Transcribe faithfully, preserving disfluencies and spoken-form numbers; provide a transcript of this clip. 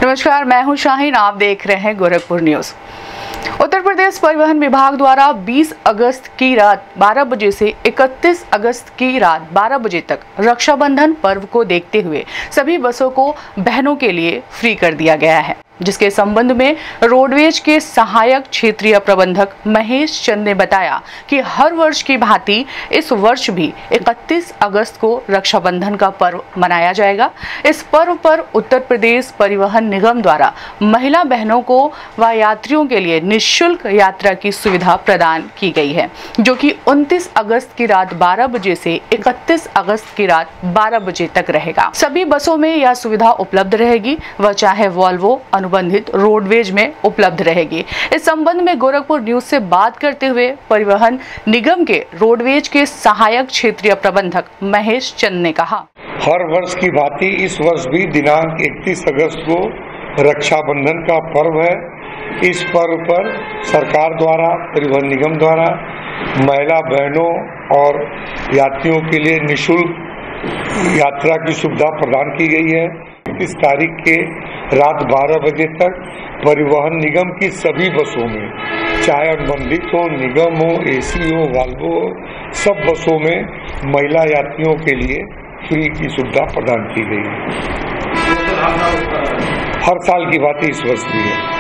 नमस्कार, मैं हूं शाहीन। आप देख रहे हैं गोरखपुर न्यूज। उत्तर प्रदेश परिवहन विभाग द्वारा बीस अगस्त की रात बारह बजे से इकतीस अगस्त की रात बारह बजे तक रक्षाबंधन पर्व को देखते हुए सभी बसों को बहनों के लिए फ्री कर दिया गया है, जिसके संबंध में रोडवेज के सहायक क्षेत्रीय प्रबंधक महेश चंद ने बताया कि हर वर्ष की भांति इस वर्ष भी इकतीस अगस्त को रक्षाबंधन का पर्व मनाया जाएगा। इस पर्व पर उत्तर प्रदेश परिवहन निगम द्वारा महिला बहनों को व यात्रियों के लिए निःशुल्क यात्रा की सुविधा प्रदान की गई है, जो कि उनतीस अगस्त की रात बारह बजे से इकतीस अगस्त की रात बारह बजे तक रहेगा। सभी बसों में यह सुविधा उपलब्ध रहेगी, वह चाहे वॉल्वो अनुबंधित रोडवेज में उपलब्ध रहेगी। इस संबंध में गोरखपुर न्यूज से बात करते हुए परिवहन निगम के रोडवेज के सहायक क्षेत्रीय प्रबंधक महेश चंद ने कहा, हर वर्ष की भांति इस वर्ष भी दिनांक इकतीस अगस्त को रक्षाबंधन का पर्व है। इस पर्व पर सरकार द्वारा, परिवहन निगम द्वारा महिला बहनों और यात्रियों के लिए निःशुल्क यात्रा की सुविधा प्रदान की गई है। इस तारीख के रात बारह बजे तक परिवहन निगम की सभी बसों में, चाहे अनुबंधित हो, निगम हो, एसी हो, वाल्वो हो, सब बसों में महिला यात्रियों के लिए फ्री की सुविधा प्रदान की गई है। हर साल की बात इस वर्ष भी है।